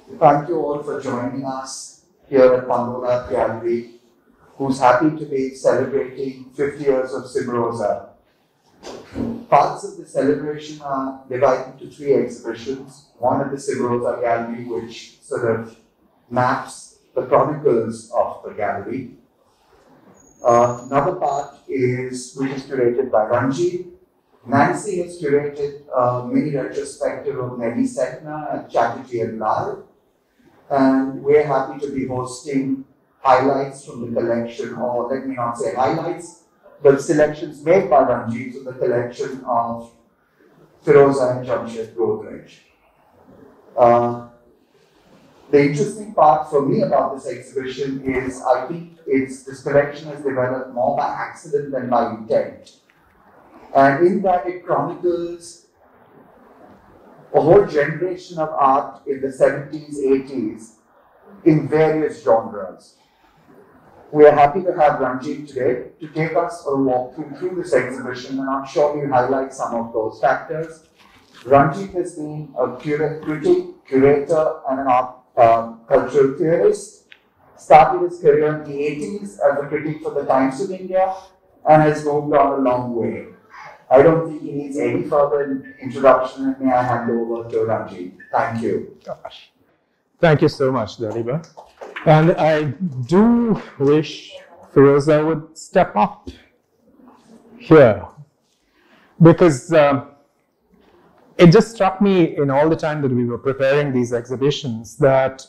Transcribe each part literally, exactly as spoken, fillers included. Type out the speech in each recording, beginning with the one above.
Thank you all for joining us here at Pandolath Gallery, who's happy to be celebrating fifty years of Simrosa. Parts of the celebration are divided into three exhibitions. One at the Simrosa Gallery, which sort of maps the chronicles of the gallery. Uh, another part is which is curated by Ranjit. Nancy has curated a mini retrospective of Nelly Setna and Chatterjee and Lal. And we're happy to be hosting highlights from the collection, or let me not say highlights, but selections made by Ranjit from the collection of Firoza and Jamshed Godrej. Uh, the interesting part for me about this exhibition is I think it's, this collection has developed more by accident than by intent. And in that it chronicles a whole generation of art in the seventies, eighties in various genres. We are happy to have Ranjit today to take us a walkthrough through this exhibition, and I'm sure we'll highlight some of those factors. Ranjit has been a cura critic, curator, and an art um, cultural theorist. Started his career in the eighties as a critic for the Times of India and has moved on a long way. I don't think he needs any further introduction, and may I hand over to Ranjit. Thank you. Gosh. Thank you so much, Daliba. And I do wish Firoza would step up here, because um, it just struck me in all the time that we were preparing these exhibitions that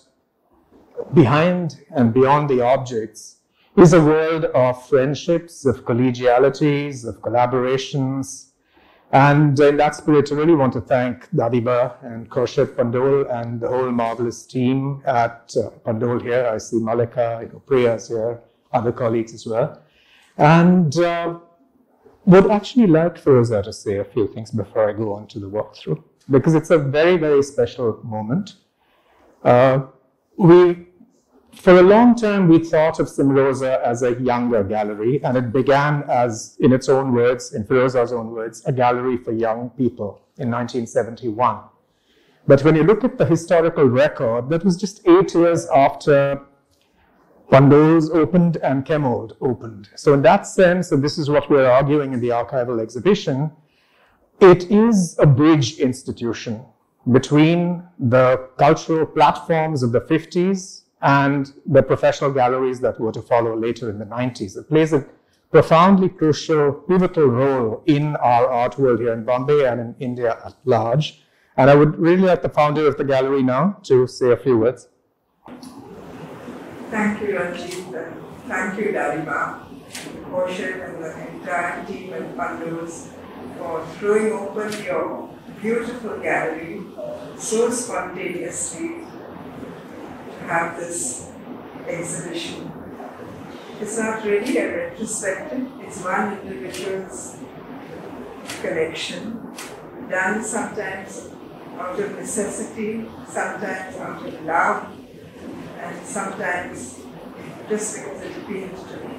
behind and beyond the objects is a world of friendships, of collegialities, of collaborations. And in that spirit, I really want to thank Dadiba and Khurshid Pandole and the whole marvelous team at uh, Pandole here. I see Malika, you know, Priya's here, other colleagues as well. And uh, would actually like Firoza to say a few things before I go on to the walkthrough, because it's a very, very special moment. Uh, we For a long time, we thought of Simrosa as a younger gallery, and it began as, in its own words, in Firoza's own words, a gallery for young people in nineteen seventy-one. But when you look at the historical record, that was just eight years after Pandole's opened and Chemould opened. So in that sense, and this is what we're arguing in the archival exhibition, it is a bridge institution between the cultural platforms of the fifties and the professional galleries that were to follow later in the nineties. It plays a profoundly crucial, pivotal role in our art world here in Bombay and in India at large. And I would really like the founder of the gallery now to say a few words. Thank you, Ranjit, and thank you, Daliba, Khurshid, and the entire team at Pandoles for throwing open your beautiful gallery so spontaneously. Have this exhibition. It's not really a retrospective, it's one individual's collection, done sometimes out of necessity, sometimes out of love, and sometimes just because it appealed to me.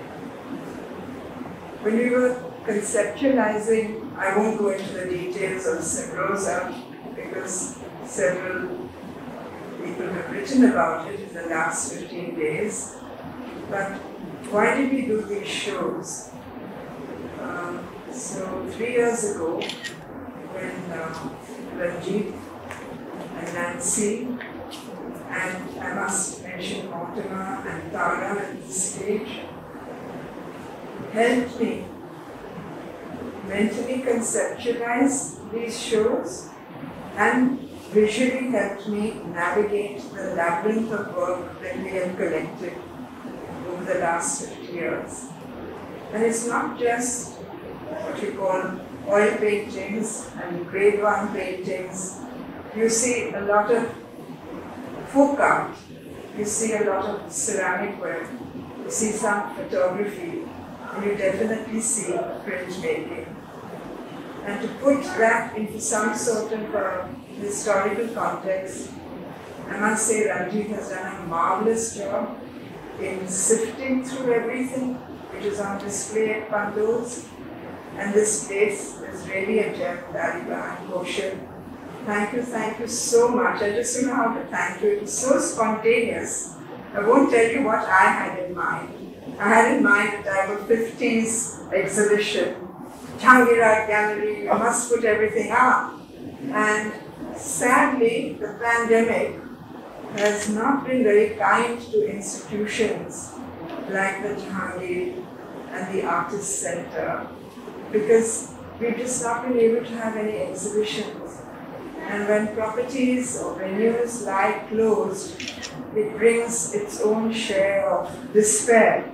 When we were conceptualizing, I won't go into the details of Simrosa because several people have written about it in the last fifteen days. But why did we do these shows? Um, so three years ago, when uh, Ranjit and Nancy, and I must mention Mortimer and Tara at the stage, helped me mentally conceptualize these shows and visually helped me navigate the labyrinth of work that we have collected over the last fifty years. And it's not just what you call oil paintings and grade one paintings. You see a lot of folk art, you see a lot of ceramic work, you see some photography, and you definitely see printmaking. And to put that into some sort of uh, historical context, I must say Ranjit has done a marvelous job in sifting through everything which is on display at Pandoles. And this place is really a gem, Daliba and Khurshid. Thank you, thank you so much. I just don't know how to thank you. It was so spontaneous. I won't tell you what I had in mind. I had in mind the Tiger fifties exhibition, Jahangir Art Gallery, you must put everything up. And sadly, the pandemic has not been very kind to institutions like the Jahangir and the Artist Center, because we've just not been able to have any exhibitions. And when properties or venues lie closed, it brings its own share of despair.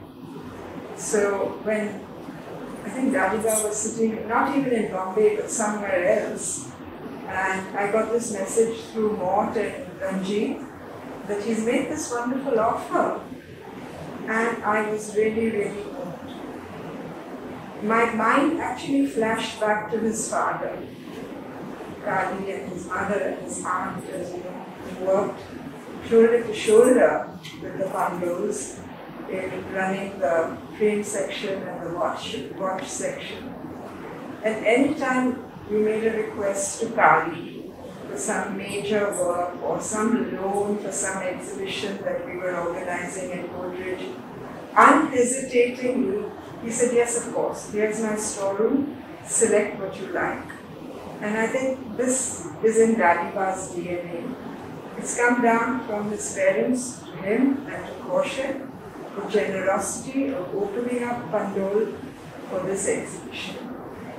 So when I think Daliba was sitting, not even in Bombay, but somewhere else, and I got this message through Mort and Ranjit that he's made this wonderful offer. And I was really, really moved. My mind actually flashed back to his father, Kali, and his mother and his aunt, as you know, who worked shoulder to shoulder with the Pandos in running the frame section and the watch, watch section. And any time we made a request to Kali for some major work or some loan for some exhibition that we were organizing in Godrej, unhesitatingly, he said, yes, of course, here's my storeroom, select what you like. And I think this is in Daliba's D N A. It's come down from his parents to him and to Kaushik, the generosity of opening up Pandol for this exhibition.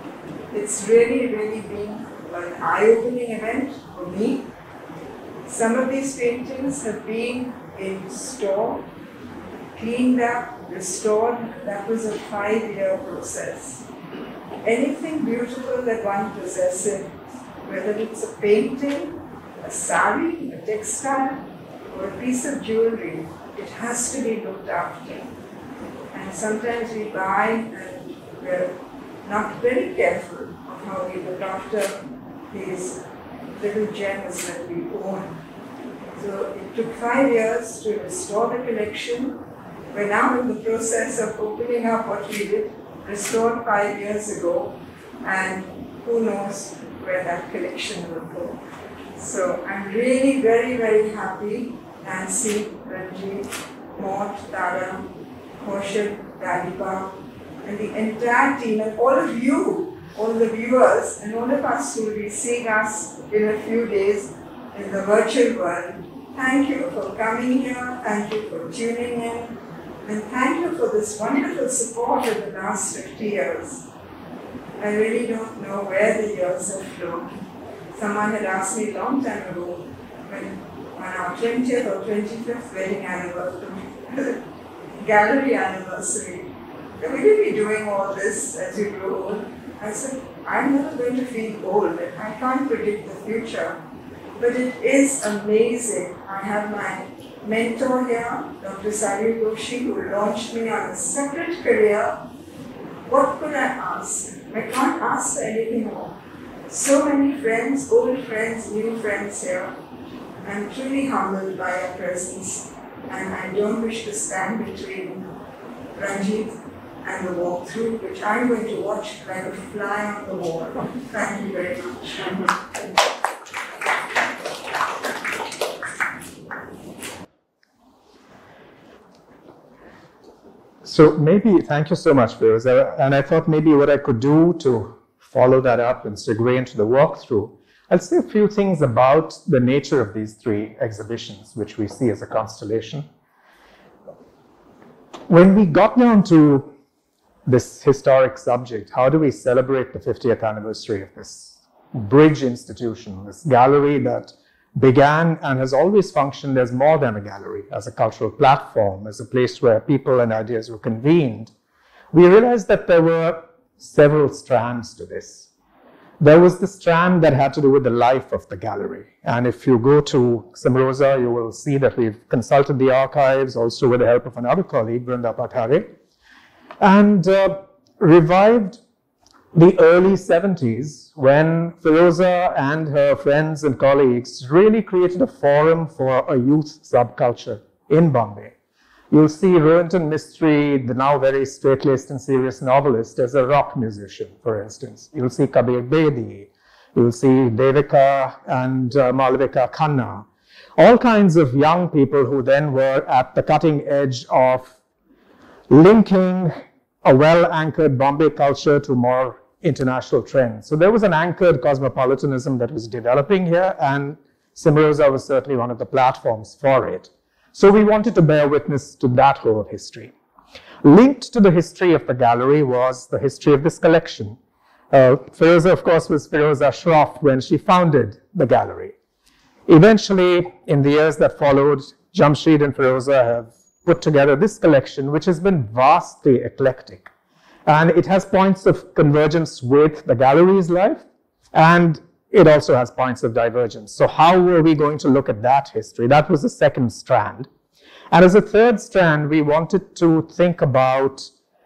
It's really, really been an eye-opening event for me. Some of these paintings have been in store, cleaned up, restored. That was a five-year process. Anything beautiful that one possesses, whether it's a painting, a sari, a textile, or a piece of jewelry, it has to be looked after. And sometimes we buy and we're not very careful of how we look after these little gems that we own. So it took five years to restore the collection. We're now in the process of opening up what we did, restored five years ago, and who knows where that collection will go. So I'm really very, very happy. Nancy, Ranjit, Mort, Tara, Kaushik, Daliba, and the entire team, and all of you, all the viewers, and all of us who will be seeing us in a few days in the virtual world. Thank you for coming here, thank you for tuning in, and thank you for this wonderful support in the last fifty years. I really don't know where the years have flown. Someone had asked me a long time ago, when on our twentieth or twenty-fifth wedding anniversary, gallery anniversary, will you be doing all this as you grow old? I said, I'm never going to feel old. I can't predict the future. But it is amazing. I have my mentor here, Doctor Salil Doshi, who launched me on a separate career. What could I ask? I can't ask for anything more. So many friends, old friends, new friends here. I'm truly humbled by your presence, and I don't wish to stand between Ranjit and the walkthrough, which I'm going to watch like a fly on the wall. Thank you very much. So maybe, thank you so much, Firoza. And I thought maybe what I could do to follow that up and segue into the walkthrough, I'll say a few things about the nature of these three exhibitions, which we see as a constellation. When we got down to this historic subject, how do we celebrate the fiftieth anniversary of this bridge institution, this gallery that began and has always functioned as more than a gallery, as a cultural platform, as a place where people and ideas were convened, we realized that there were several strands to this. There was the strand that had to do with the life of the gallery. And if you go to Samrosa, you will see that we've consulted the archives, also with the help of another colleague, Brinda Pathare, and uh, revived the early seventies when Firoza and her friends and colleagues really created a forum for a youth subculture in Bombay. You'll see Rohinton Mistry, the now very straight-laced and serious novelist, as a rock musician, for instance. You'll see Kabir Bedi. You'll see Devika and uh, Malavika Khanna. All kinds of young people who then were at the cutting edge of linking a well-anchored Bombay culture to more international trends. So there was an anchored cosmopolitanism that was developing here, and Cimarosa was certainly one of the platforms for it. So we wanted to bear witness to that whole history. Linked to the history of the gallery was the history of this collection. Uh, Firoza, of course, was Firoza Shroff when she founded the gallery. Eventually, in the years that followed, Jamshid and Firoza have put together this collection, which has been vastly eclectic. And it has points of convergence with the gallery's life, and it also has points of divergence. So how were we going to look at that history? That was the second strand. And as a third strand, we wanted to think about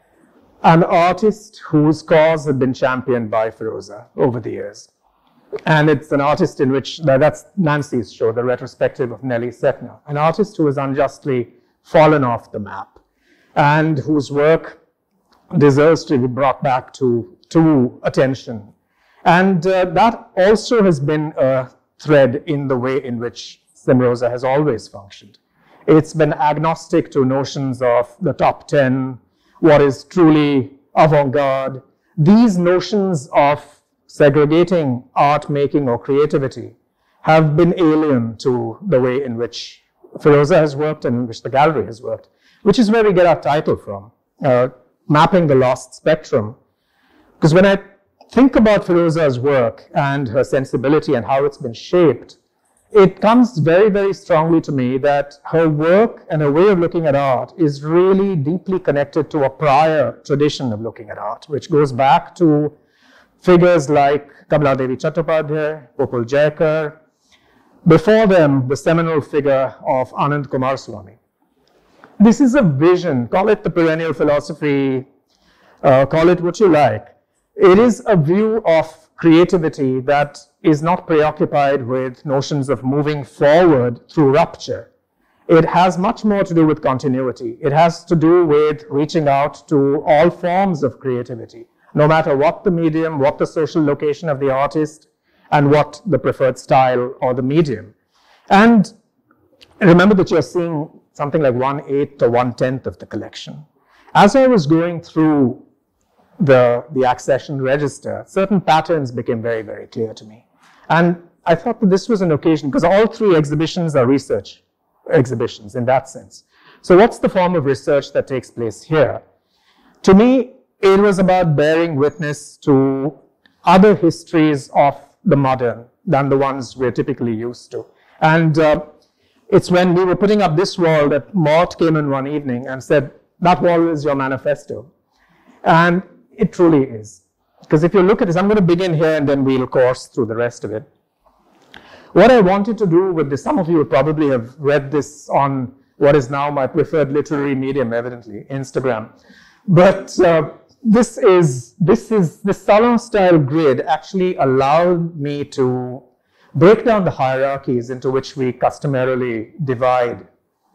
an artist whose cause had been championed by Firoza over the years. And it's an artist in which, that's Nancy's show, the retrospective of Nelly Setna, an artist who has unjustly fallen off the map and whose work deserves to be brought back to, to attention. And uh, that also has been a thread in the way in which Cimarosa has always functioned. It's been agnostic to notions of the top ten, what is truly avant-garde. These notions of segregating art making or creativity have been alien to the way in which Firoza has worked and in which the gallery has worked, which is where we get our title from, uh, Mapping the Lost Spectrum. Because when I think about Firoza's work and her sensibility and how it's been shaped, it comes very, very strongly to me that her work and her way of looking at art is really deeply connected to a prior tradition of looking at art, which goes back to figures like Kamala Devi Chattopadhyay, Gopal Jayakar. Before them, the seminal figure of Anand Kumaraswamy. This is a vision, call it the perennial philosophy, uh, call it what you like. It is a view of creativity that is not preoccupied with notions of moving forward through rupture. It has much more to do with continuity. It has to do with reaching out to all forms of creativity, no matter what the medium, what the social location of the artist, and what the preferred style or the medium. And remember that you're seeing something like one-eighth or one-tenth of the collection. As I was going through the, the accession register, certain patterns became very, very clear to me. And I thought that this was an occasion, because all three exhibitions are research exhibitions in that sense. So what's the form of research that takes place here? To me, it was about bearing witness to other histories of the modern than the ones we're typically used to. And uh, it's when we were putting up this wall that Mort came in one evening and said, that wall is your manifesto. And it truly is. Because if you look at this, I'm going to begin here and then we'll course through the rest of it. What I wanted to do with this, some of you would probably have read this on what is now my preferred literary medium, evidently, Instagram. But uh, this is, this is, the salon style grid actually allowed me to break down the hierarchies into which we customarily divide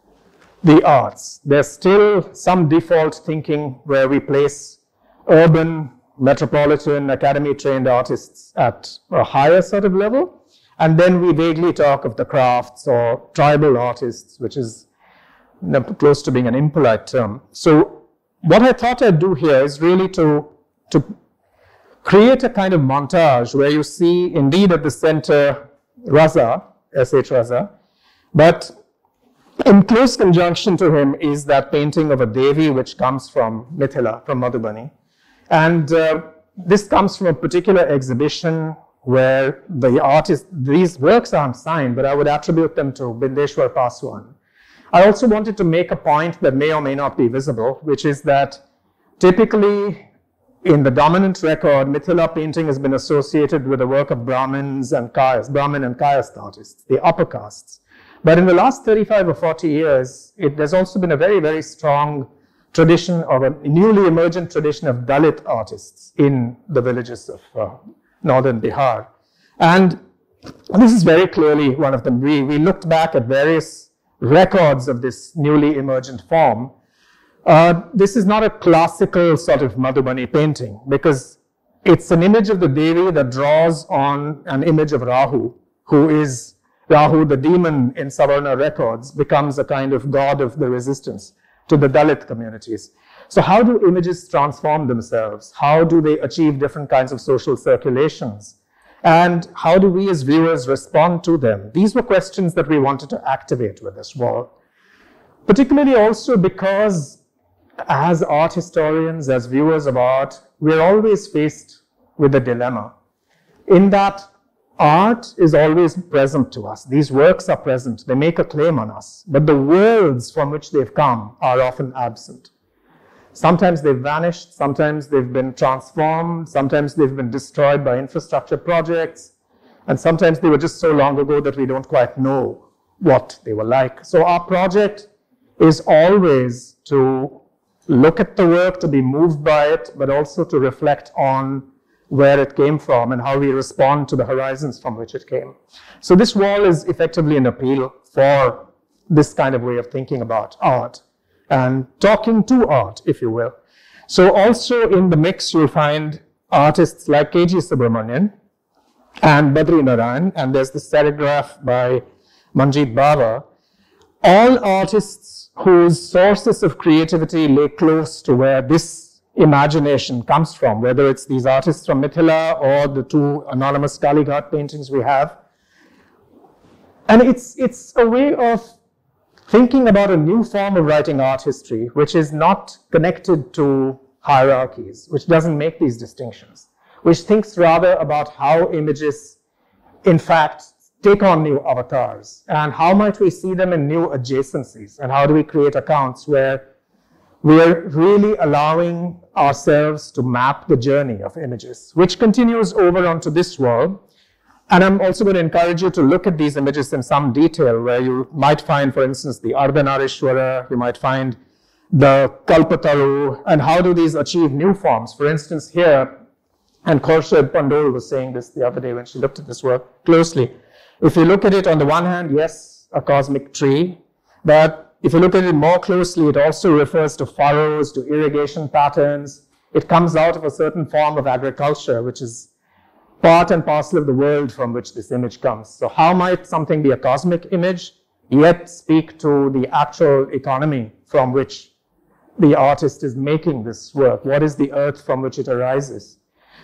the arts. There's still some default thinking where we place urban, metropolitan, academy-trained artists at a higher sort of level. And then we vaguely talk of the crafts or tribal artists, which is close to being an impolite term. So what I thought I'd do here is really to, to create a kind of montage where you see indeed at the center Raza, S H Raza, but in close conjunction to him is that painting of a Devi which comes from Mithila, from Madhubani. And uh, this comes from a particular exhibition where the artist, these works aren't signed, but I would attribute them to Bindeshwar Paswan. I also wanted to make a point that may or may not be visible, which is that typically in the dominant record, Mithila painting has been associated with the work of Brahmins and Kayas, Brahmin and Kayast artists, the upper castes. But in the last thirty-five or forty years, it, there's also been a very, very strong tradition of a newly emergent tradition of Dalit artists in the villages of uh, northern Bihar. And this is very clearly one of them. We, we looked back at various records of this newly emergent form. Uh, this is not a classical sort of Madhubani painting, because it's an image of the Devi that draws on an image of Rahu, who is Rahu, the demon in Savarna records, becomes a kind of god of the resistance to the Dalit communities. So how do images transform themselves? How do they achieve different kinds of social circulations? And how do we as viewers respond to them? These were questions that we wanted to activate with this wall. Particularly also because as art historians, as viewers of art, we're always faced with a dilemma. In that art is always present to us. These works are present. They make a claim on us. But the worlds from which they've come are often absent. Sometimes they've vanished. Sometimes they've been transformed. Sometimes they've been destroyed by infrastructure projects. And sometimes they were just so long ago that we don't quite know what they were like. So our project is always to look at the work, to be moved by it, but also to reflect on where it came from and how we respond to the horizons from which it came. So this wall is effectively an appeal for this kind of way of thinking about art and talking to art, if you will. So also in the mix, you'll find artists like K G Subramanian and Badri Narayan, and there's the serigraph by Manjeet Bawa. All artists whose sources of creativity lay close to where this imagination comes from, whether it's these artists from Mithila or the two anonymous Kalighat paintings we have. And it's, it's a way of thinking about a new form of writing art history, which is not connected to hierarchies, which doesn't make these distinctions, which thinks rather about how images, in fact, take on new avatars, and how might we see them in new adjacencies, and how do we create accounts where we're really allowing ourselves to map the journey of images, which continues over onto this wall. And I'm also going to encourage you to look at these images in some detail, where you might find, for instance, the Ardhanarishwara, you might find the Kalpataru, and how do these achieve new forms? For instance, here, and Khorshid Pandol was saying this the other day when she looked at this work closely. If you look at it on the one hand, yes, a cosmic tree, but if you look at it more closely, it also refers to furrows, to irrigation patterns. It comes out of a certain form of agriculture, which is part and parcel of the world from which this image comes. So how might something be a cosmic image, yet speak to the actual economy from which the artist is making this work? What is the earth from which it arises?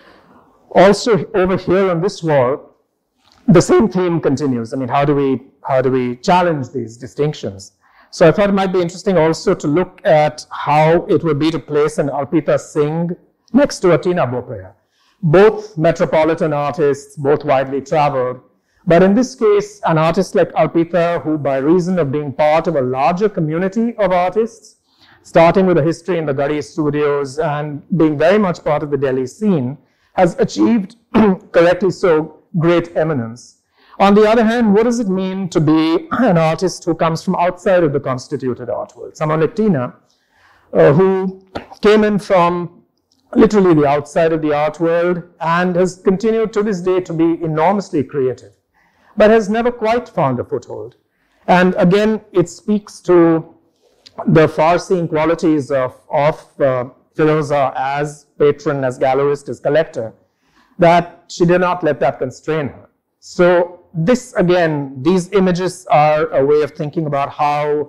Also, over here on this wall, the same theme continues. I mean, how do we, how do we challenge these distinctions? So I thought it might be interesting also to look at how it would be to place an Arpita Singh next to a Tina Bopaya. Both metropolitan artists, both widely traveled, but in this case, an artist like Arpita, who by reason of being part of a larger community of artists, starting with a history in the Gadi studios and being very much part of the Delhi scene, has achieved, correctly so, great eminence. On the other hand, what does it mean to be an artist who comes from outside of the constituted art world? Someone like Tina, uh, who came in from literally the outside of the art world and has continued to this day to be enormously creative, but has never quite found a foothold. And again, it speaks to the far-seeing qualities of, of uh, Firoza as patron, as gallerist, as collector, that she did not let that constrain her. So this, again, these images are a way of thinking about how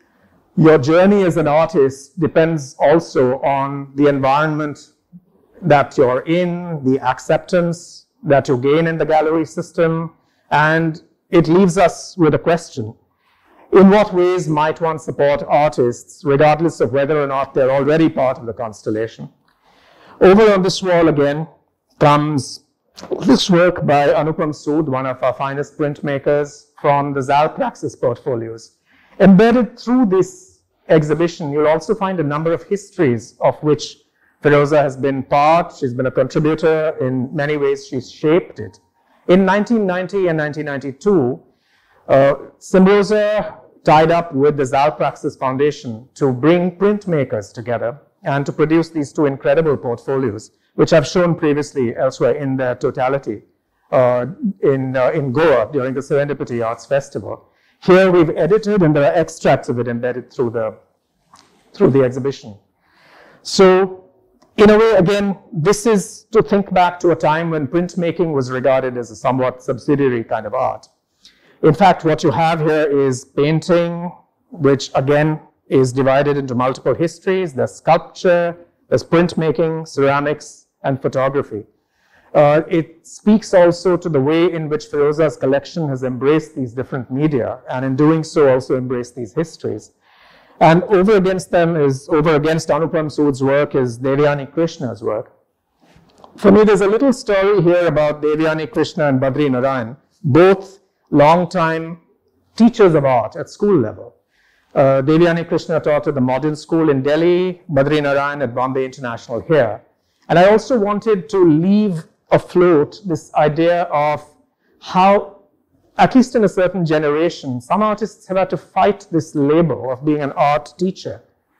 your journey as an artist depends also on the environment that you're in, the acceptance that you gain in the gallery system, and it leaves us with a question. In what ways might one support artists, regardless of whether or not they're already part of the constellation? Over on this wall again comes this work by Anupam Sood, one of our finest printmakers, from the Zal Praxis portfolios. Embedded through this exhibition, you'll also find a number of histories of which Firoza has been part. She's been a contributor. In many ways, she's shaped it. In nineteen ninety and nineteen ninety-two, uh, Simrosa tied up with the Zal Praxis Foundation to bring printmakers together and to produce these two incredible portfolios, which I've shown previously elsewhere in their totality uh, in, uh, in Goa during the Serendipity Arts Festival. Here we've edited, and there are extracts of it embedded through the, through the exhibition. So in a way, again, this is to think back to a time when printmaking was regarded as a somewhat subsidiary kind of art. In fact, what you have here is painting, which again is divided into multiple histories. There's sculpture, there's printmaking, ceramics, and photography. Uh, it speaks also to the way in which Firoza's collection has embraced these different media, and in doing so also embraced these histories. And over against them is, over against Anupam Sood's work is Devyani Krishna's work. For me, there's a little story here about Devyani Krishna and Badri Narayan, both long-time teachers of art at school level. Uh, Devyani Krishna taught at the Modern School in Delhi, Badri Narayan at Bombay International here. And I also wanted to leave afloat this idea of how, at least in a certain generation, some artists have had to fight this label of being an art teacher.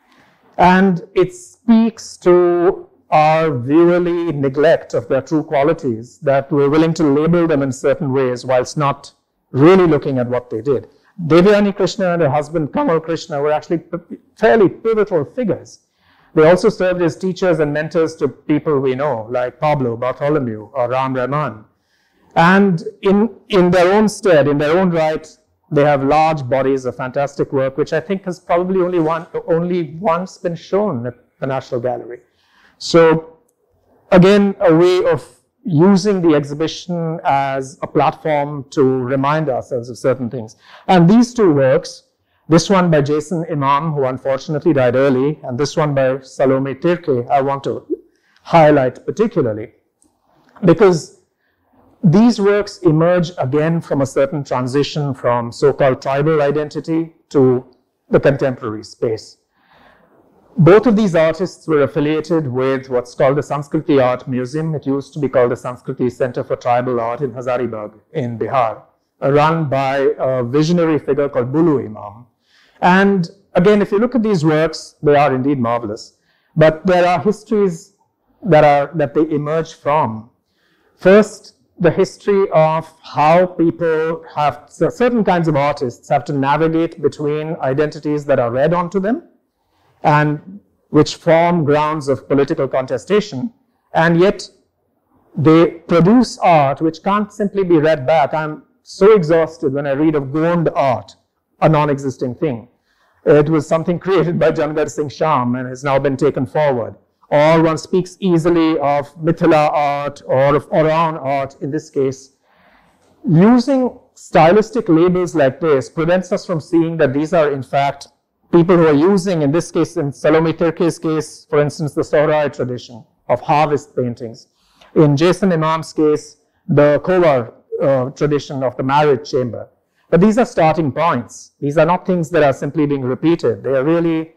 And it speaks to our viewerly neglect of their true qualities, that we're willing to label them in certain ways whilst not really looking at what they did. Devyani Krishna and her husband Kamal Krishna were actually fairly pivotal figures. They also served as teachers and mentors to people we know, like Pablo Bartholomew or Ram Rahman. And in, in their own stead, in their own right, they have large bodies of fantastic work, which I think has probably only, one, only once been shown at the National Gallery. So, again, a way of using the exhibition as a platform to remind ourselves of certain things. And these two works, this one by Jason Imam, who unfortunately died early, and this one by Salome Tirke, I want to highlight particularly, because these works emerge again from a certain transition from so-called tribal identity to the contemporary space. Both of these artists were affiliated with what's called the Sanskriti Art Museum. It used to be called the Sanskriti Center for Tribal Art in Hazaribagh in Bihar, run by a visionary figure called Bulu Imam. And again, if you look at these works, they are indeed marvelous. But there are histories that, are, that they emerge from. First, the history of how people have, certain kinds of artists have to navigate between identities that are read onto them and which form grounds of political contestation, and yet they produce art which can't simply be read back. I'm so exhausted when I read of Gond art, a non-existing thing. It was something created by Jangar Singh Sham and has now been taken forward. Or one speaks easily of Mithila art or of Oran art in this case. Using stylistic labels like this prevents us from seeing that these are in fact people who are using, in this case, in Salome Tirke's case, for instance, the Sohrai tradition of harvest paintings. In Jason Imam's case, the Kowar uh, tradition of the marriage chamber. But these are starting points. These are not things that are simply being repeated. They are really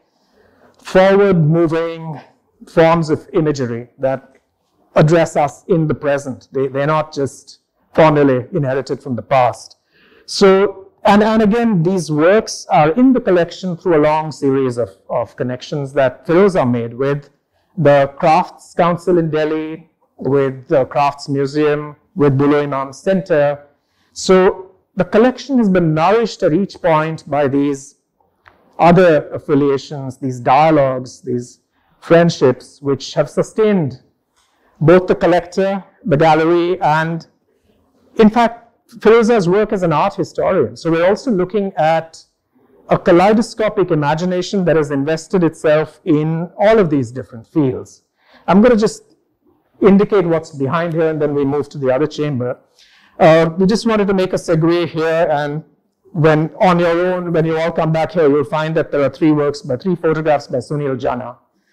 forward-moving forms of imagery that address us in the present. They, they're not just formulae inherited from the past. So, And, and again, these works are in the collection through a long series of, of connections that Firoza made with the Crafts Council in Delhi, with the Crafts Museum, with Bulu Imam Center. So the collection has been nourished at each point by these other affiliations, these dialogues, these friendships, which have sustained both the collector, the gallery, and in fact, Firoza's work as an art historian. So we're also looking at a kaleidoscopic imagination that has invested itself in all of these different fields. I'm going to just indicate what's behind here and then we move to the other chamber. Uh, we just wanted to make a segue here, and when on your own, when you all come back here, you'll find that there are three works, by three photographs by Sunil Jana.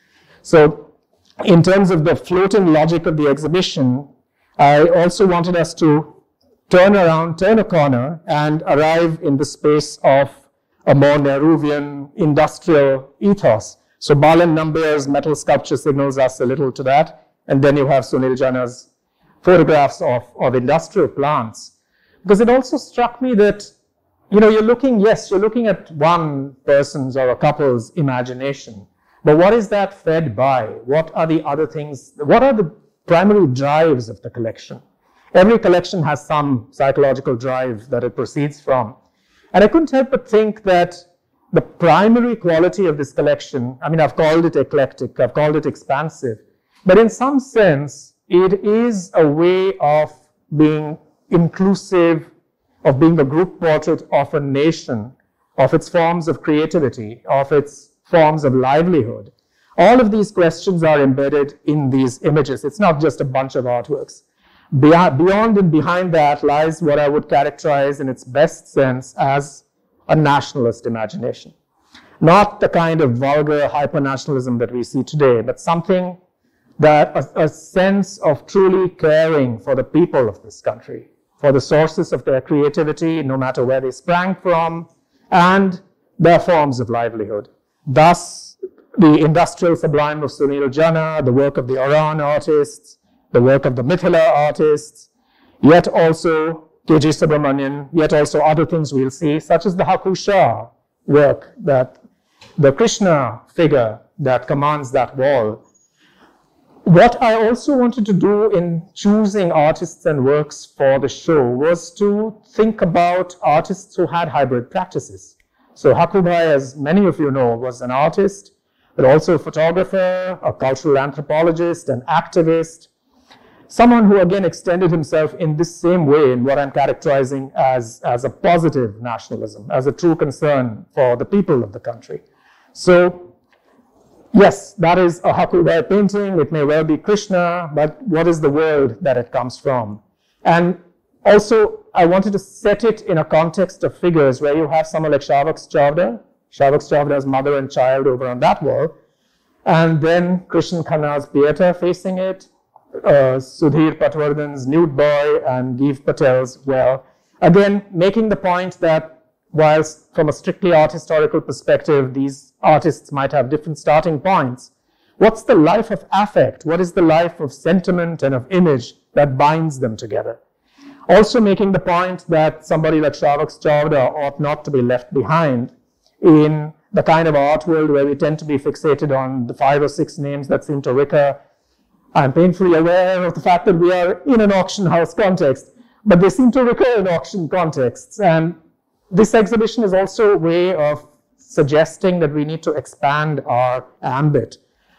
So in terms of the floating logic of the exhibition, I also wanted us to turn around, turn a corner, and arrive in the space of a more Nehruvian industrial ethos. So Balan Nambiar's metal sculpture signals us a little to that. And then you have Sunil Jana's photographs of, of industrial plants. Because it also struck me that, you know, you're looking, yes, you're looking at one person's or a couple's imagination. But what is that fed by? What are the other things? What are the primary drives of the collection? Every collection has some psychological drive that it proceeds from. And I couldn't help but think that the primary quality of this collection, I mean, I've called it eclectic, I've called it expansive, But in some sense, it is a way of being inclusive, of being the group portrait of a nation, of its forms of creativity, of its forms of livelihood. All of these questions are embedded in these images. It's not just a bunch of artworks. Beyond and behind that lies what I would characterize in its best sense as a nationalist imagination. Not the kind of vulgar hyper-nationalism that we see today, but something that a, a sense of truly caring for the people of this country, for the sources of their creativity, no matter where they sprang from, and their forms of livelihood. Thus, the industrial sublime of Sunil Jana, the work of the Oran artists, the work of the Mithila artists, yet also K G Subramanian, yet also other things we'll see, such as the Haku Shah work, that the Krishna figure that commands that wall. What I also wanted to do in choosing artists and works for the show was to think about artists who had hybrid practices. So Haku Bhai, as many of you know, was an artist, but also a photographer, a cultural anthropologist, an activist, someone who again extended himself in this same way in what I'm characterizing as, as a positive nationalism, as a true concern for the people of the country. So, yes, that is a Haku Bhai painting. It may well be Krishna, but what is the world that it comes from? And also, I wanted to set it in a context of figures where you have someone like Shavaks Chavda, Shavaks Chavda's mother and child over on that wall, and then Krishan Khanna's Pieta facing it, uh, Sudhir Patwardhan's Nude Boy, and Giv Patel's well. Again, making the point that whilst from a strictly art historical perspective, these artists might have different starting points, what's the life of affect? What is the life of sentiment and of image that binds them together? Also making the point that somebody like Shavaks Chavda ought not to be left behind in the kind of art world where we tend to be fixated on the five or six names that seem to recur. I'm painfully aware of the fact that we are in an auction house context, but they seem to recur in auction contexts. And this exhibition is also a way of suggesting that we need to expand our ambit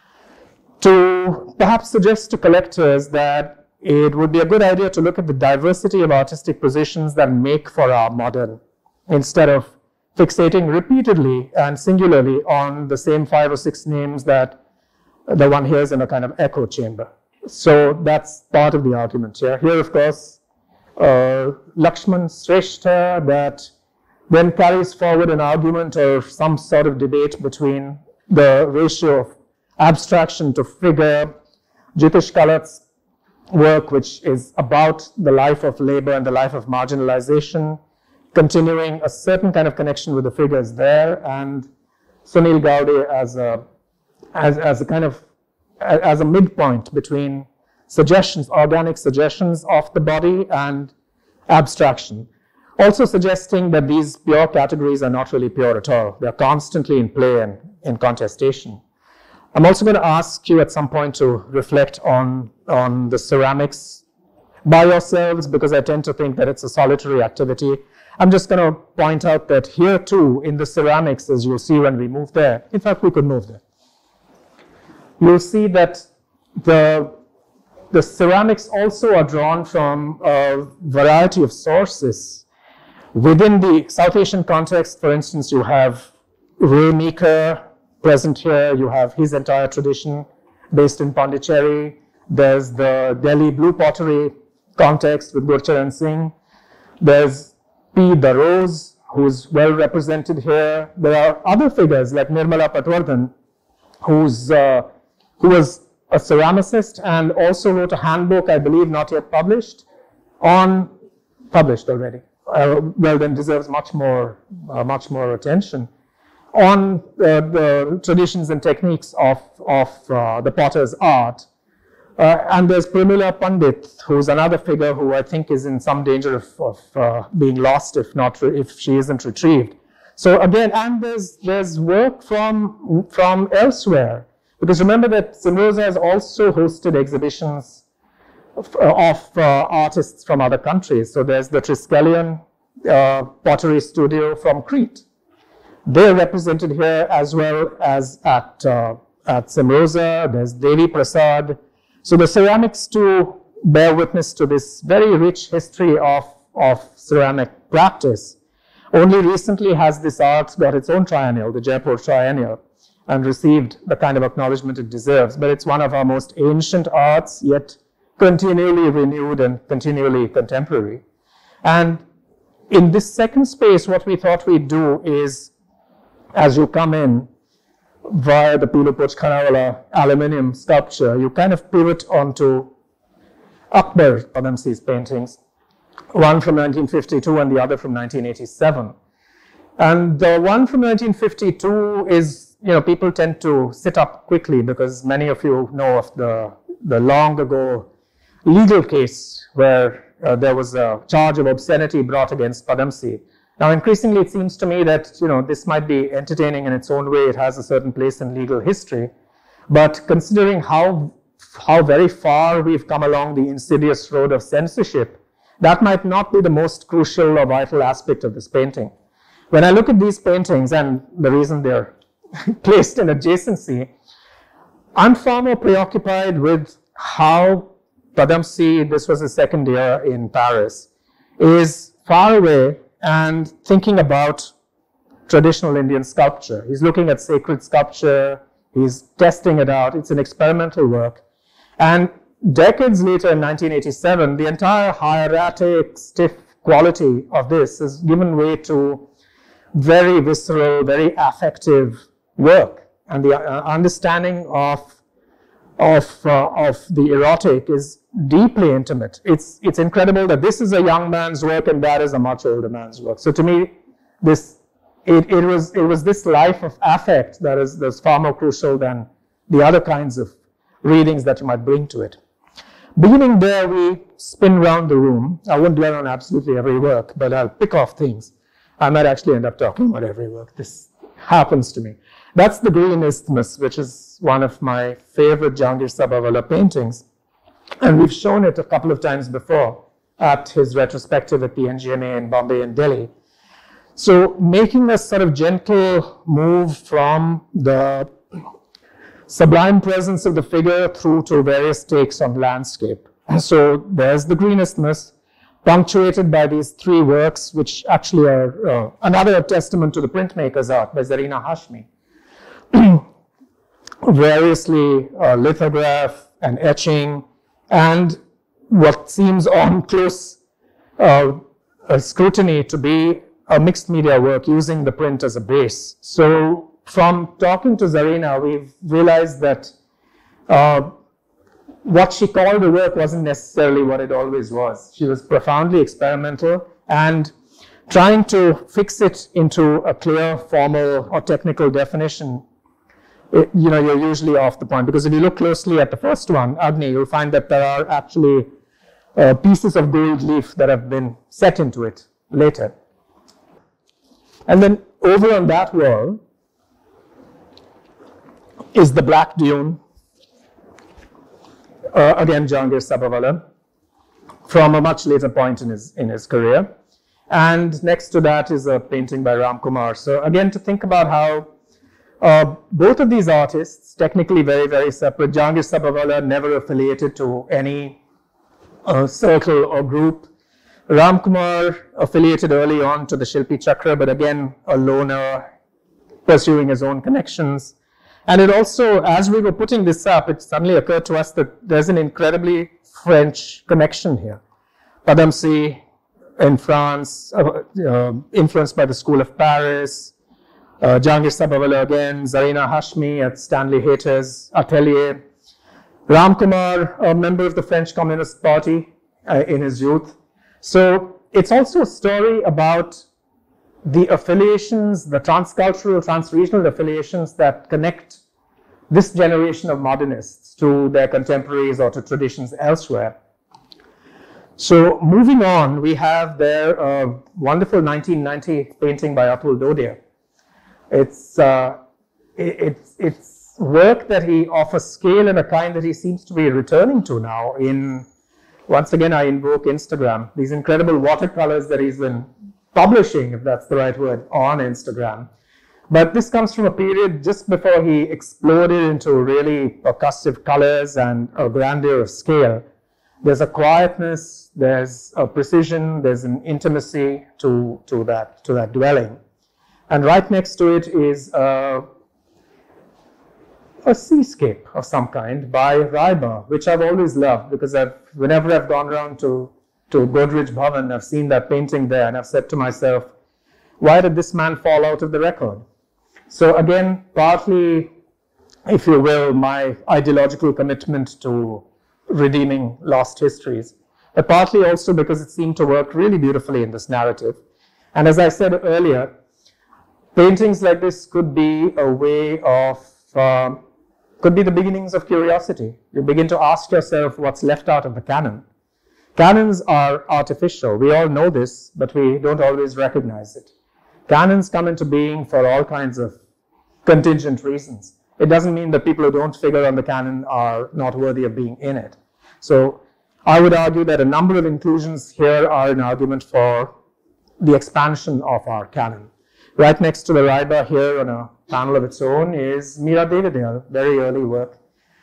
to perhaps suggest to collectors that it would be a good idea to look at the diversity of artistic positions that make for our modern, instead of fixating repeatedly and singularly on the same five or six names that the one hears in a kind of echo chamber. So that's part of the argument here. Here, of course, uh, Lakshman Shrestha that then carries forward an argument or some sort of debate between the ratio of abstraction to figure. Jitish Kalat's work, which is about the life of labor and the life of marginalization, continuing a certain kind of connection with the figures there, and Sunil Gaude as a, as, as a kind of, as a midpoint between suggestions, organic suggestions of the body and abstraction. Also suggesting that these pure categories are not really pure at all. They're constantly in play and in contestation. I'm also going to ask you at some point to reflect on, on the ceramics by yourselves, because I tend to think that it's a solitary activity. I'm just going to point out that here too, in the ceramics, as you'll see when we move there, in fact, we could move there. You'll see that the, the ceramics also are drawn from a variety of sources. Within the South Asian context, for instance, you have Ray Meeker present here. You have his entire tradition based in Pondicherry. There's the Delhi blue pottery context with Gurcharan Singh. There's P. Darose, who's well represented here. There are other figures like Nirmala Patwardhan, who's, uh, who was a ceramicist and also wrote a handbook, I believe not yet published, on, published already. Uh, well, then deserves much more, uh, much more attention, on uh, the traditions and techniques of, of uh, the potter's art. Uh, and there's Pramila Pandit, who's another figure who I think is in some danger of, of uh, being lost if not, if she isn't retrieved. So again, and there's, there's work from, from elsewhere, because remember that Simrosa has also hosted exhibitions of, of uh, artists from other countries. So there's the Triskelion uh, Pottery Studio from Crete. They're represented here as well as at, uh, at Simrosa. There's Devi Prasad So the ceramics too bear witness to this very rich history of, of ceramic practice. Only recently has this art got its own triennial, the Jaipur Triennial, and received the kind of acknowledgement it deserves. But it's one of our most ancient arts, yet continually renewed and continually contemporary. And in this second space, what we thought we'd do is, as you come in via the Pilupoch Khanawala aluminium sculpture, you kind of pivot onto Akbar Padamsee's paintings, one from nineteen fifty-two and the other from nineteen eighty-seven. And the one from nineteen fifty-two is, you know, people tend to sit up quickly because many of you know of the, the long ago legal case where uh, there was a charge of obscenity brought against Padamsee. Now, increasingly, it seems to me that, you know, this might be entertaining in its own way. It has a certain place in legal history. But considering how, how very far we've come along the insidious road of censorship, that might not be the most crucial or vital aspect of this painting. When I look at these paintings, and the reason they're placed in adjacency, I'm far more preoccupied with how Padamsee, this was his second year in Paris, is far away and thinking about traditional Indian sculpture. He's looking at sacred sculpture, he's testing it out, it's an experimental work. And decades later, in nineteen eighty-seven, the entire hieratic, stiff quality of this has given way to very visceral, very affective work. And the uh, understanding of, of, uh, of the erotic is deeply intimate. It's, it's incredible that this is a young man's work and that is a much older man's work. So to me, this, it, it, was, it was this life of affect that is that's far more crucial than the other kinds of readings that you might bring to it. Beginning there, we spin round the room. I won't dwell on absolutely every work, but I'll pick off things. I might actually end up talking about every work. This happens to me. That's the Green Isthmus, which is one of my favorite Jahangir Sabharwala paintings. And we've shown it a couple of times before at his retrospective at the N G M A in Bombay and Delhi. So making a sort of gentle move from the sublime presence of the figure through to various takes on landscape. So there's the Green Isthmus, punctuated by these three works, which actually are uh, another testament to the printmaker's art by Zarina Hashmi. Variously uh, lithograph and etching, and what seems on close uh, uh, scrutiny to be a mixed media work using the print as a base. So from talking to Zarina, we've realized that uh, what she called the work wasn't necessarily what it always was. She was profoundly experimental and trying to fix it into a clear formal or technical definition. It, you know, you're usually off the point, because if you look closely at the first one, Agni, you'll find that there are actually uh, pieces of gold leaf that have been set into it later. And then over on that wall is the Black Dune, uh, again Jahangir Sabharwala, from a much later point in his, in his career. And next to that is a painting by Ram Kumar. So again, to think about how uh, both of these artists, technically very, very separate, Jahangir Sabharwala never affiliated to any uh, circle or group. Ram Kumar affiliated early on to the Shilpi Chakra, but again, a loner, pursuing his own connections. And it also, as we were putting this up, it suddenly occurred to us that there's an incredibly French connection here. Padamsee in France, uh, uh, influenced by the School of Paris, uh, Jahangir Sabharwala again, Zarina Hashmi at Stanley Hayter's atelier, Ram Kumar, a member of the French Communist Party uh, in his youth. So it's also a story about the affiliations, the transcultural, transregional affiliations that connect this generation of modernists to their contemporaries or to traditions elsewhere. So moving on, we have there a wonderful nineteen ninety painting by Atul Dodia. It's, uh, it, it's, it's work that he offers scale and a kind that he seems to be returning to now in, once again, I invoke Instagram, these incredible watercolors that he's been publishing, if that's the right word, on Instagram. But this comes from a period just before he exploded into really percussive colors and a grandeur of scale. There's a quietness, there's a precision, there's an intimacy to, to, that, to that dwelling. And right next to it is a, a seascape of some kind by Raiba, which I've always loved because I've, whenever I've gone around to, to Godrej Bhavan, I've seen that painting there and I've said to myself, why did this man fall out of the record? So again, partly, if you will, my ideological commitment to redeeming lost histories, but partly also because it seemed to work really beautifully in this narrative. And as I said earlier, paintings like this could be a way of, uh, could be the beginnings of curiosity. You begin to ask yourself what's left out of the canon. Canons are artificial. We all know this, but we don't always recognize it. Canons come into being for all kinds of contingent reasons. It doesn't mean that people who don't figure on the canon are not worthy of being in it. So I would argue that a number of inclusions here are an argument for the expansion of our canon. Right next to the Raiba here on a panel of its own is Meera Devidayal, very early work.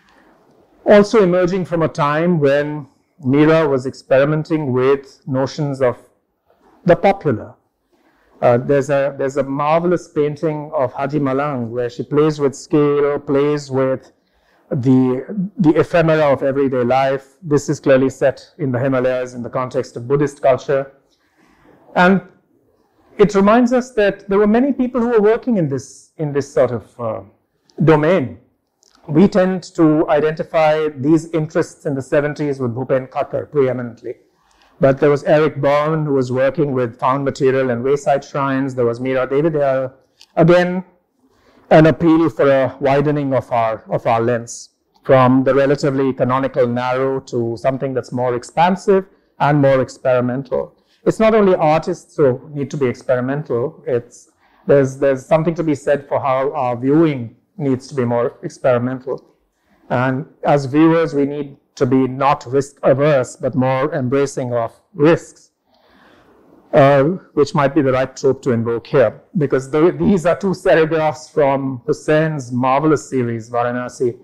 Also emerging from a time when Meera was experimenting with notions of the popular. Uh, there's a there's a marvelous painting of Haji Malang where she plays with scale, plays with the the ephemera of everyday life. This is clearly set in the Himalayas in the context of Buddhist culture, and it reminds us that there were many people who were working in this in this sort of uh, domain. We tend to identify these interests in the seventies with Bhupen Khakkar preeminently. But there was Eric Bourne, who was working with found material and wayside shrines. There was Meera Devidayal. Again, an appeal for a widening of our, of our lens from the relatively canonical narrow to something that's more expansive and more experimental. It's not only artists who need to be experimental. It's, there's, there's something to be said for how our viewing needs to be more experimental. And as viewers, we need to be not risk averse, but more embracing of risks, uh, which might be the right trope to invoke here, because the, these are two serigraphs from Hussein's marvelous series, Varanasi,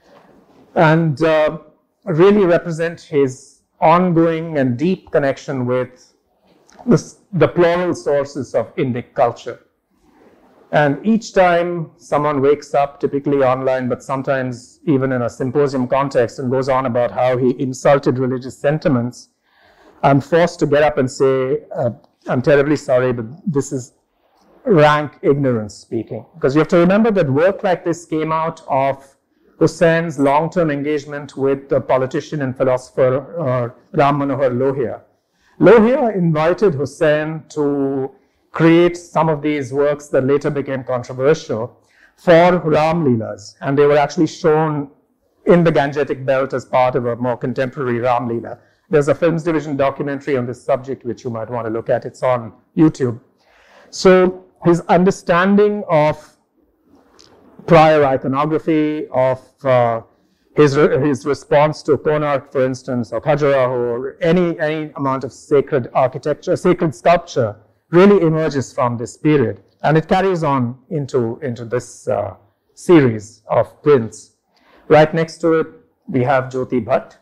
and uh, really represent his ongoing and deep connection with the, the plural sources of Indic culture. And each time someone wakes up, typically online, but sometimes even in a symposium context, and goes on about how he insulted religious sentiments, I'm forced to get up and say, uh, I'm terribly sorry, but this is rank ignorance speaking. Because you have to remember that work like this came out of Hussein's long-term engagement with the politician and philosopher uh, Ram Manohar Lohia. Lohia invited Hussein to create some of these works that later became controversial for Ram Leelas, and they were actually shown in the Gangetic Belt as part of a more contemporary Ram Leela. There's a Films Division documentary on this subject which you might want to look at. It's on YouTube. So his understanding of prior iconography, of uh, his, his response to Konark, for instance, or Khajuraho, or any, any amount of sacred architecture, sacred sculpture, really emerges from this period, and it carries on into, into this uh, series of prints. Right next to it, we have Jyoti Bhatt,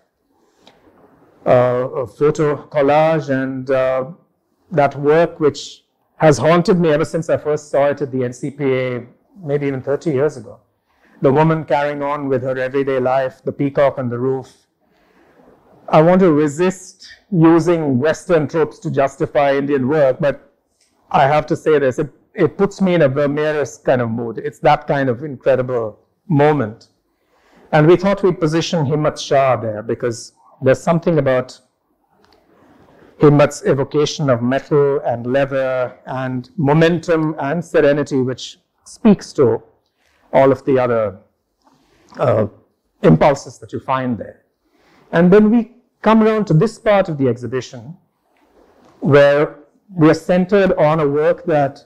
uh, a photo collage, and uh, that work which has haunted me ever since I first saw it at the N C P A, maybe even thirty years ago. The woman carrying on with her everyday life, the peacock on the roof. I want to resist using Western tropes to justify Indian work, but I have to say this, it, it puts me in a Vermeerist kind of mood. It's that kind of incredible moment. And we thought we'd position Himmat Shah there because there's something about Himmat's evocation of metal and leather and momentum and serenity which speaks to all of the other uh, impulses that you find there. And then we come around to this part of the exhibition where we are centered on a work that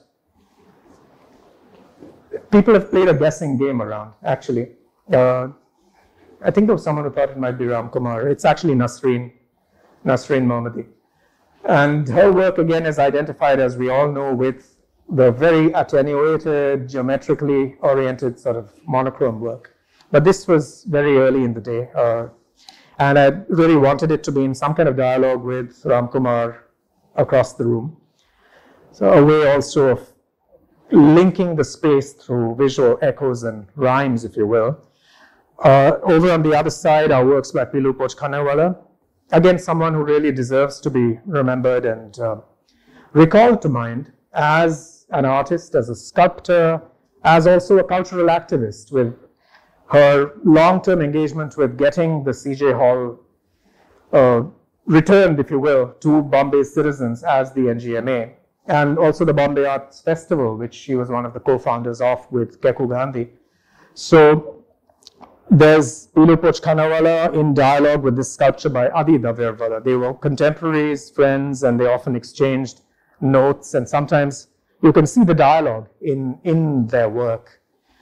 people have played a guessing game around, actually. Uh, I think there was someone who thought it might be Ram Kumar. It's actually Nasreen, Nasreen Mohammadi. And her work, again, is identified, as we all know, with the very attenuated, geometrically oriented sort of monochrome work. But this was very early in the day, uh, and I really wanted it to be in some kind of dialogue with Ramkumar across the room. So a way also of linking the space through visual echoes and rhymes, if you will. Uh, over on the other side are works by Pilu Poch Khanewala. Again, someone who really deserves to be remembered and uh, recalled to mind as an artist, as a sculptor, as also a cultural activist, with her long-term engagement with getting the C J Hall uh, returned, if you will, to Bombay's citizens as the N G M A, and also the Bombay Arts Festival, which she was one of the co-founders of with Keku Gandhi. So there's Pilu Poch Khanewala in dialogue with this sculpture by Adi Davirwala. They were contemporaries, friends, and they often exchanged notes, and sometimes you can see the dialogue in, in their work.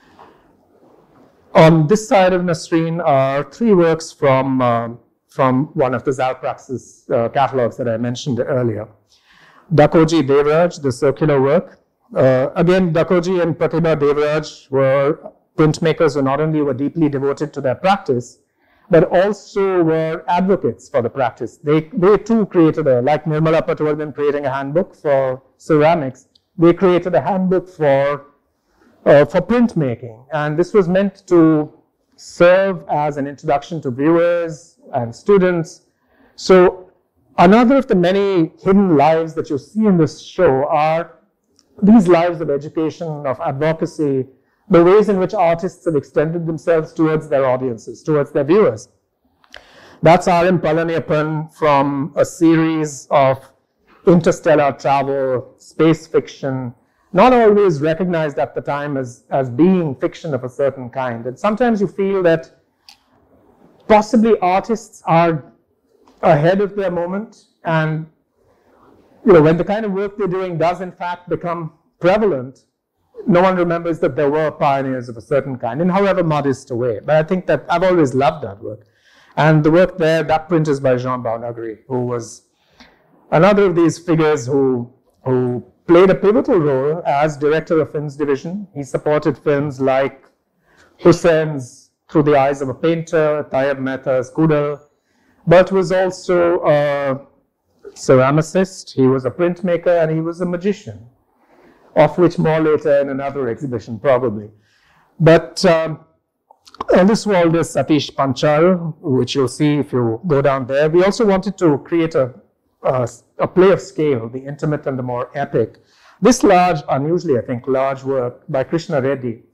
On this side of Nasreen are three works from, uh, from one of the Zalpraxis uh, catalogs that I mentioned earlier. Dakoji Devraj, the circular work. Uh, again, Dakoji and Pratibha Devraj were printmakers who not only were deeply devoted to their practice, but also were advocates for the practice. They, they too created a, like Nirmala Patwardhan creating a handbook for ceramics, they created a handbook for, uh, for printmaking. And this was meant to serve as an introduction to viewers and students. So another of the many hidden lives that you see in this show are these lives of education, of advocacy, the ways in which artists have extended themselves towards their audiences, towards their viewers. That's R M Palaniyappan from a series of interstellar travel, space fiction, not always recognized at the time as, as being fiction of a certain kind. And sometimes you feel that possibly artists are ahead of their moment, and you know, when the kind of work they're doing does in fact become prevalent, no one remembers that there were pioneers of a certain kind, in however modest a way. But I think that I've always loved that work. And the work there, that print is by Jean Bhawnagri, who was another of these figures who, who played a pivotal role as director of films division. He supported films like Hussein's Through the Eyes of a Painter, Tayyab Mehta's Kudal, but was also a ceramicist, he was a printmaker, and he was a magician, of which more later in another exhibition, probably. But um, on this wall, there's Satish Panchal, which you'll see if you go down there. We also wanted to create a, a, a play of scale, the intimate and the more epic. This large, unusually I think, large work by Krishna Reddy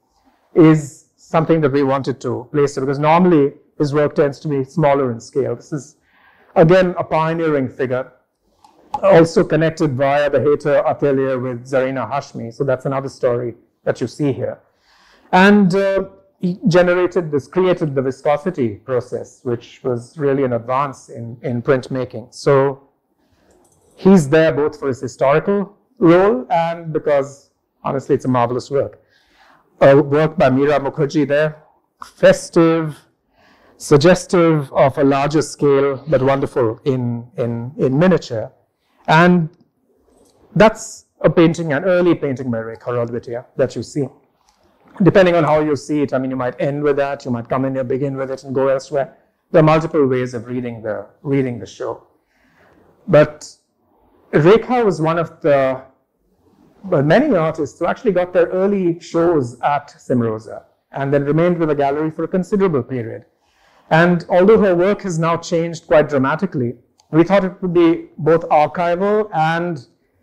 is something that we wanted to place it, because normally his work tends to be smaller in scale. This is, again, a pioneering figure, also connected via the Hater Atelier with Zarina Hashmi. So that's another story that you see here. And uh, he generated this, created the viscosity process, which was really an advance in, in printmaking. So he's there both for his historical role and because, honestly, it's a marvelous work. A work by Meera Mukherjee there, festive, suggestive of a larger scale, but wonderful in, in, in miniature. And that's a painting, an early painting by Rekha Rodwitya that you see. Depending on how you see it, I mean, you might end with that, you might come in here, begin with it, and go elsewhere. There are multiple ways of reading the, reading the show. But Rekha was one of the well, many artists who actually got their early shows at Simrosa and then remained with the gallery for a considerable period. And although her work has now changed quite dramatically, we thought it would be both archival and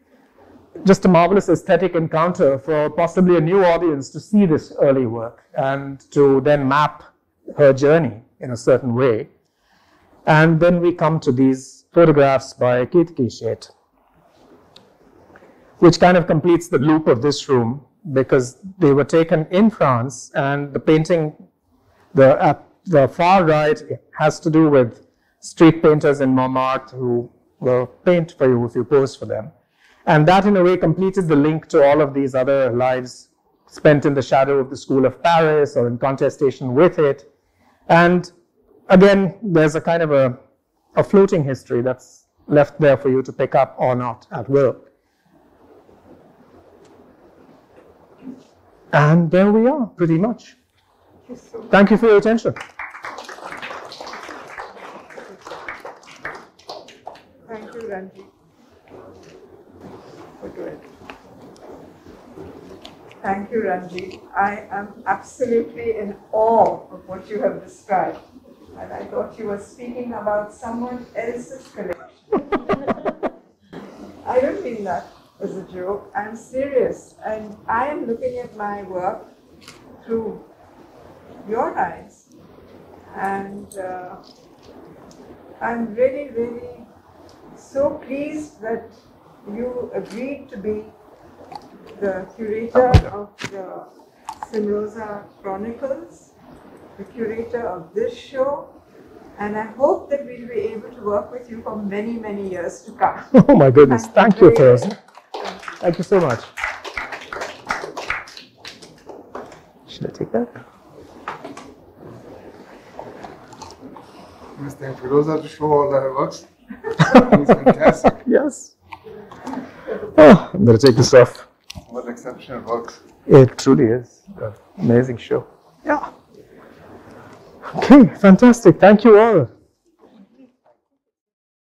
just a marvelous aesthetic encounter for possibly a new audience to see this early work and to then map her journey in a certain way. And then we come to these photographs by Ketki Sheth, which kind of completes the loop of this room, because they were taken in France, and the painting, the, at the far right, has to do with street painters in Montmartre who will paint for you if you pose for them. And that, in a way, completed the link to all of these other lives spent in the shadow of the School of Paris or in contestation with it. And again, there's a kind of a, a floating history that's left there for you to pick up or not at will. And there we are, pretty much. Thank you for your attention. Thank you, Ranjit. Thank you, Ranjit. I am absolutely in awe of what you have described. And I thought you were speaking about someone else's collection. I don't mean that as a joke. I'm serious. And I am looking at my work through your eyes. And uh, I'm really, really so pleased that you agreed to be the curator of the Simrosa Chronicles, the curator of this show, and I hope that we'll be able to work with you for many, many years to come. Oh my goodness, thank you, Firoza. Thank you so much. Should I take that? Miss Thank Firoza to show all her works. It's fantastic. Yes. Oh, I'm going to take this off. What exceptional works. It truly is an amazing show. Yeah. Okay, fantastic. Thank you all.